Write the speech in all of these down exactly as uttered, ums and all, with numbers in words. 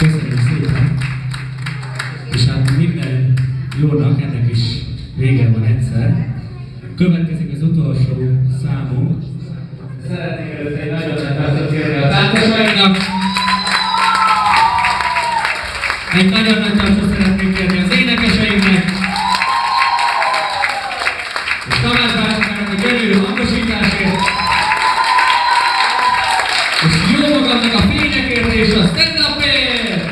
Köszönjük szépen! És hát minden jónak ennek is vége van egyszer. Következik az utolsó számunk. Szeretnék előtt egy nagyon nagy tárcot kérni a táncosainknak. Egy nagyon nagy tárcot szeretnék kérni az énekeseinknek. És Tamás bácsikának a gyönyörű hangosításért. És jó magamnak a fényekért és a stand-upért!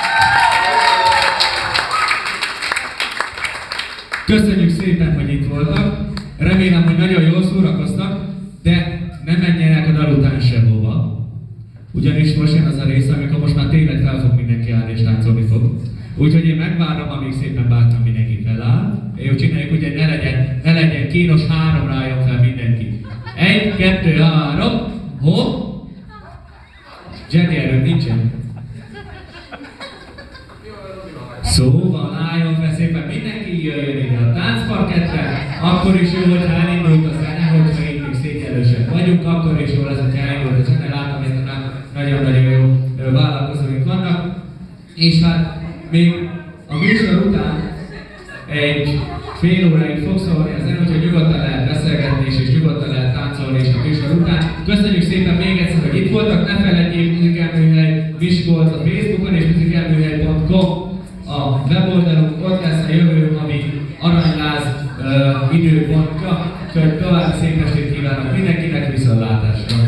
Köszönjük szépen, hogy itt voltak. Remélem, hogy nagyon jól szórakoztak, de ne menjenek a dal után sehova. Ugyanis most jön az a rész, amikor most már tényleg fel fog mindenki állni és táncolni fog. Úgyhogy én megvárom, amíg szépen bátran mindenki feláll. Jó, csináljuk, hogy ne legyen, ne legyen kínos, háromra álljon fel mindenki. Egy, kettő, három, hopp! Jenny, erről nincsen. Szóval álljon fel szépen, mindenki jöjjön ide a táncparkettre, akkor is jó, hogyha elindult a zene, hogyha itt még szégyellősek vagyunk, akkor is jó lesz, hogyha elindult a zene, látom, hogy nagyon-nagyon jó vállalkozóink vannak. És hát még a műsor után egy fél óráig fog szólni a zene, úgyhogy nyugodtan lehet beszélgetni és, és nyugodtan lehet táncolni és a műsor után. Köszönjük szépen még egyszer, hogy itt voltak, ne feledjék, Műzikelműhely Miskolc a Facebookon és műzikelműhely pont com a weboldalunk, ott lesz a jövő, ami aranyláz uh, időpontja, úgyhogy további szép estét kívánok mindenkinek, viszontlátásra!